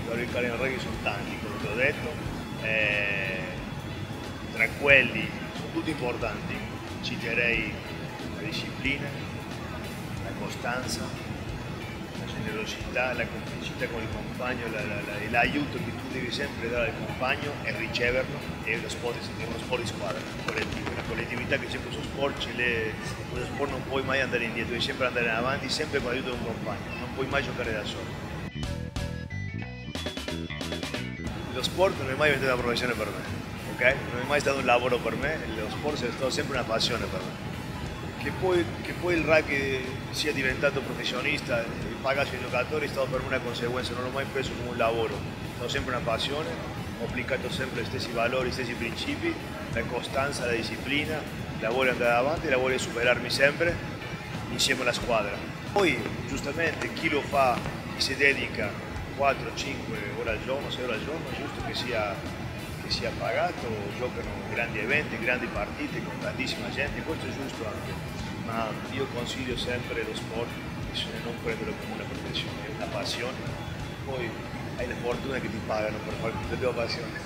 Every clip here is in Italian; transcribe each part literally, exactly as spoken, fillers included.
giocatori che in rugby sono tanti, come ti ho detto, eh, tra quelli sono tutti importanti, citerei la disciplina, la costanza, la generosità, la complicità con il compagno, la, la, la, l'aiuto che tu devi sempre dare al compagno e riceverlo, è uno sport, è uno sport di squadra, collettivo, la collettività che c'è in questo sport, in questo sport non puoi mai andare indietro, devi sempre andare in avanti, sempre con l'aiuto di un compagno, non puoi mai giocare da solo. Lo sport non è mai diventato una professione per me, ok? Non è mai stato un lavoro per me, lo sport è stato sempre una passione per me. Che poi, che poi il rugby sia diventato professionista e pagasse i giocatori è stato per me una conseguenza, non l'ho mai preso come un lavoro, è stato sempre una passione, ho applicato sempre gli stessi valori, gli stessi principi, la costanza, la disciplina, la voglia di andare avanti, la voglia di superarmi sempre insieme alla squadra. Poi giustamente chi lo fa, chi si dedica quattro cinque ore al giorno, sei ore al giorno, è giusto che sia, che sia pagato, giocano grandi eventi, grandi partite con tantissima gente, questo è giusto anche, ma io consiglio sempre lo sport, bisogna non prenderlo come una professione, è una passione, poi hai la fortuna che ti pagano per fare questa tua passione.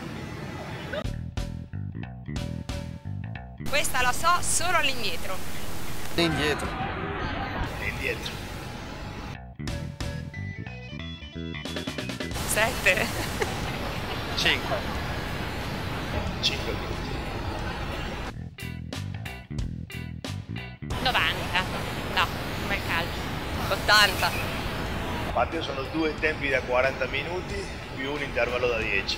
Questa la so solo all'indietro. Indietro. Indietro. Sette. cinque. cinque minuti. novanta. No, come il calcio. ottanta. Infatti sono due tempi da quaranta minuti più un intervallo da dieci.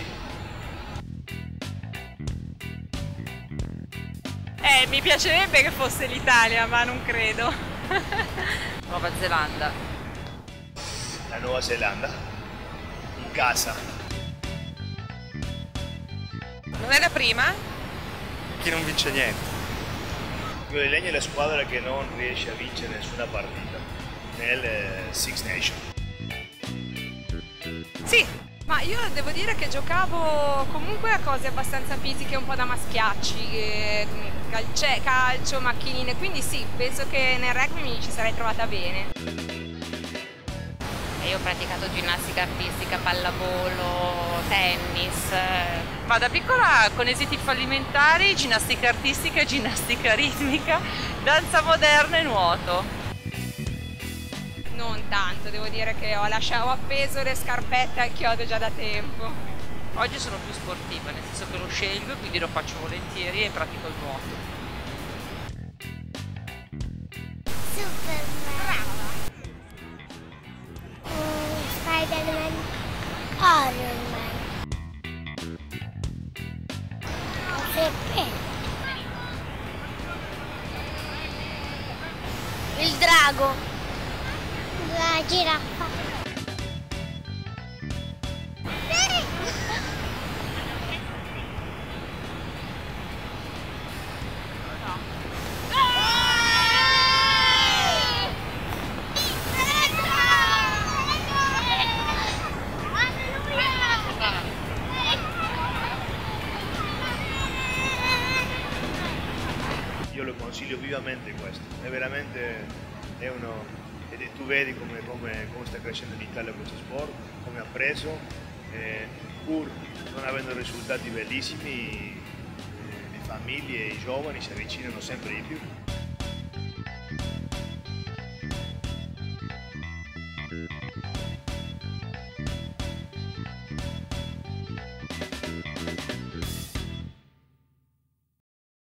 Eh, mi piacerebbe che fosse l'Italia, ma non credo. Nuova Zelanda. La Nuova Zelanda. In casa. Non è la prima? Chi non vince niente. Io le Legno è la squadra che non riesce a vincere nessuna partita nel Six Nations. Sì, ma io devo dire che giocavo comunque a cose abbastanza fisiche, un po' da maschiacci, eh, calce, calcio, macchinine, quindi sì, penso che nel rugby mi ci sarei trovata bene. Io ho praticato ginnastica artistica, pallavolo, tennis. Ma da piccola con esiti fallimentari, ginnastica artistica, ginnastica ritmica, danza moderna e nuoto. Non tanto, devo dire che ho lasciato appeso le scarpette al chiodo già da tempo. Oggi sono più sportiva, nel senso che lo scelgo, quindi lo faccio volentieri e pratico il nuoto. Superman. Mm, Spider-Man. Iron Man. Perché? Il drago. La giraffa. Io lo consiglio vivamente questo, è veramente, è uno, ed tu vedi come, come, come sta crescendo in Italia questo sport, come ha preso, eh, pur non avendo risultati bellissimi, eh, le famiglie e i giovani si avvicinano sempre di più.